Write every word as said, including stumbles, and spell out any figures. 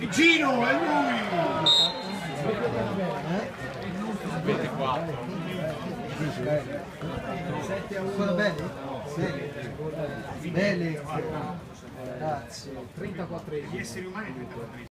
Gino, è lui! ventiquattro. sette a uno Belli? Belli. Belli. Grazie. trentaquattro. Gli esseri umani trentaquattro.